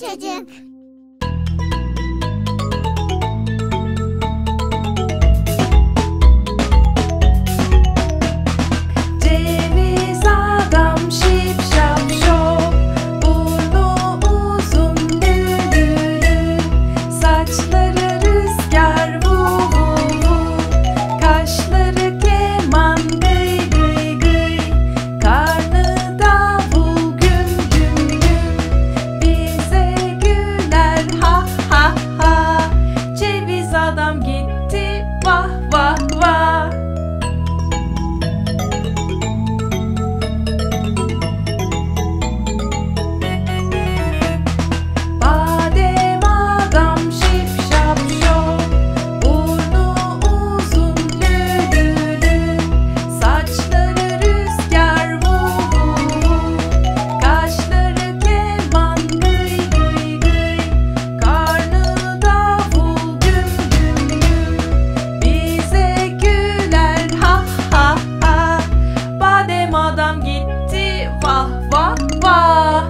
çocuk. Ceviz adam şip şap şop, burnu uzun lülülü, saçları rüzgar vu vu vu, kaşları keman gıy gıy gıy, karnı davul güm güm güm, bize güler ha ha ha. Ceviz adam gitti vah vah vah. Badem adam şip şap şop, burnu uzun lülülü, saçları rüzgar vu vu vu, kaşları keman gıy gıy gıy, karnı davul güm güm güm, bize güler ha ha ha. Badem adam gitti vah vah vah.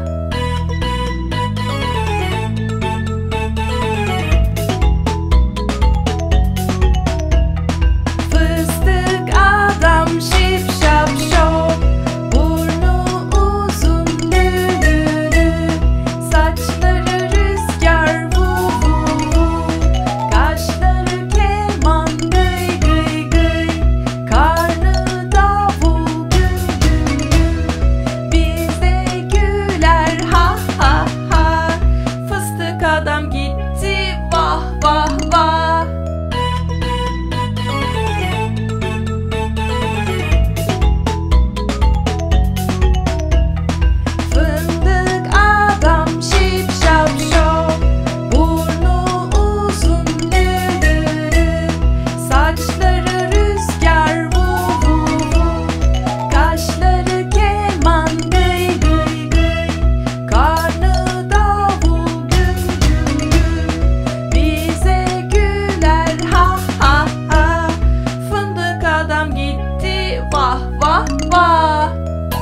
Fıstık adam şip şap şop, burnu uzun lülülü, saçları rüzgar vu vu vu, kaşları keman gıy gıy gıy, karnı davul güm güm güm, bize güler ha ha ha. Fıstık adam gitti vah vah vah. Fındık adam şip şap şop, burnu uzun lülülü, saçları rüzgar vu vu vu, kaşları keman gıy gıy gıy, karnı davul güm güm güm, bize güler ha ha ha. Fındık adam gitti vah vah vah.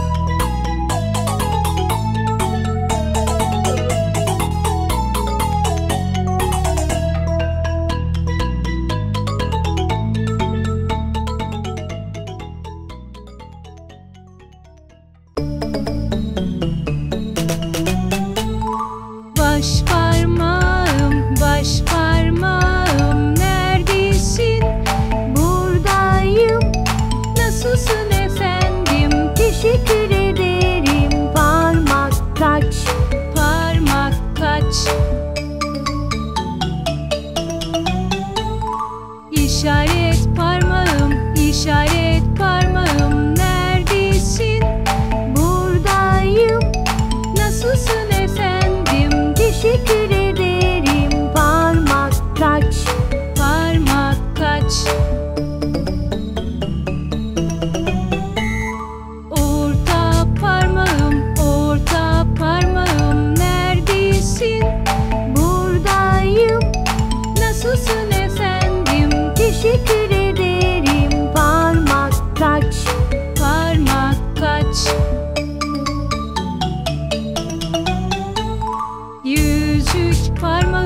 Baş parmağım neredesin? Buradayım. Nasılsın efendim? Teşekkür ederim. Parmak kaç? Parmak kaç? İşaret parmağım neredesin? Buradayım. Nasılsın efendim? Teşekkür ederim. Parmak kaç? Parmak kaç? Orta parmağım neredesin? Buradayım. Nasılsın efendim? Teşekkür ederim. Parmak kaç? Parmak kaç? Yüzük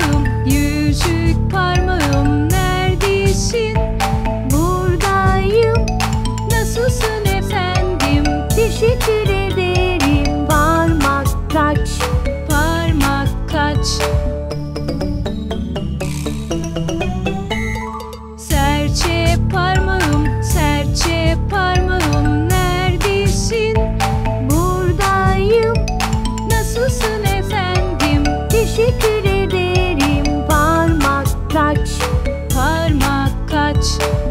parmağım neredesin? Buradayım. Nasılsın efendim? Teşekkür ederim. Parmak kaç? Parmak kaç? Serçe parmağım neredesin? Buradayım. Nasılsın efendim? Teşekkür ederim. Parmak kaç? Parmak kaç?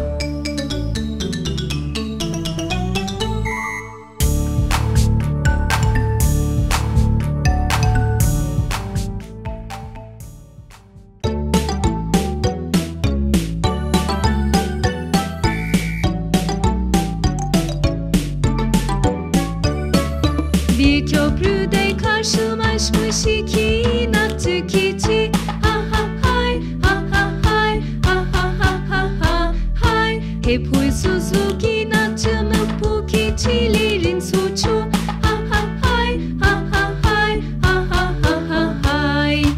Bir köprüde karşılaşmış iki inatçı keçi. Ha ha hay, ha ha hay, ha ha ha ha ha hay. Hep huysuzluk inatçılık bu keçilerin suçu. Ha ha hay, ha ha hay, ha ha ha ha hay.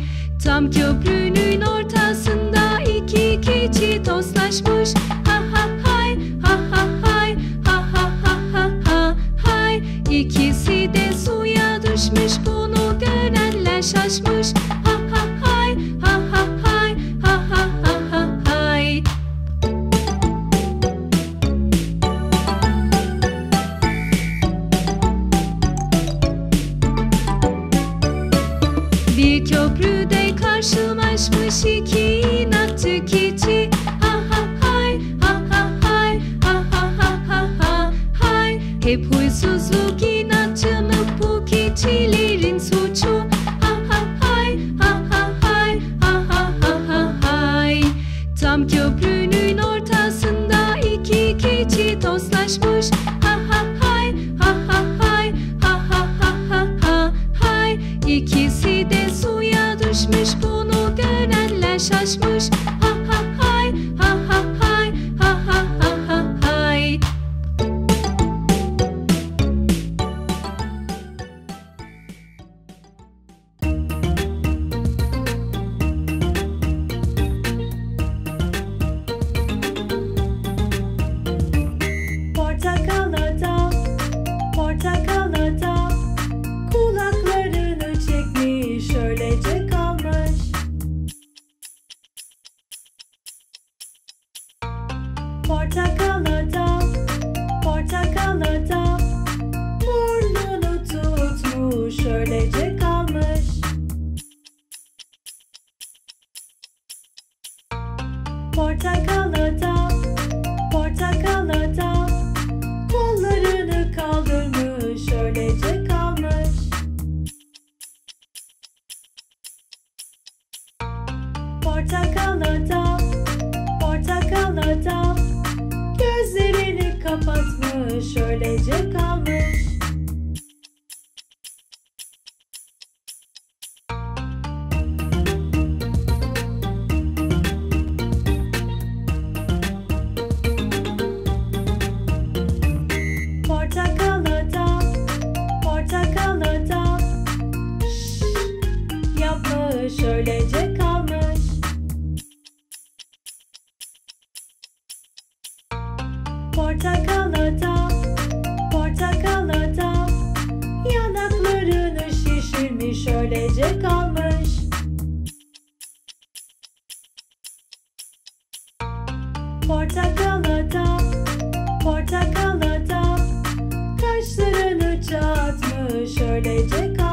şaşmış. Ha ha hay, ha ha hay, ha ha ha ha ha hay. İkisi de suya düşmüş, bunu görenler şaşmış. Ha ha hay, ha ha hay, ha ha ha ha hay. Bir köprüde karşılaşmış iki inatçı keçi. Ha ha hay, ha ha hay, ha ha ha ha ha hay. Hep huysuzluk, inatçılık bu keçilerin suçu. Ha ha hay, ha ha hay, ha ha ha ha hay. Tam köprünün ortasında iki keçi tozlaşmış. Ha ha hay, ha ha hay, ha ha ha ha ha hay. İkisi de suya düşmüş, bunu görenler şaşmış. Ha ha hay, ha ha hay, ha ha ha ha hay. Portakal adam, portakal adam, kulaklarını çekmiş, öylece kalmış. Portakal adam, portakal adam, burnunu tutmuş, öylece kalmış. Portakal adam, portakal adam, kollarını kaldırmış, öylece kalmış. Portakal adam, portakal adam, gözlerini kapatmış, öylece kalmış. Portakal adam, portakal adam, şşş yapmış, öylece kalmış. Portakal adam, portakal adam, yanaklarını şişirmiş, öylece kalmış. Portakal adam, portakal adam, kaşlarını çatmış, öylece kalmış.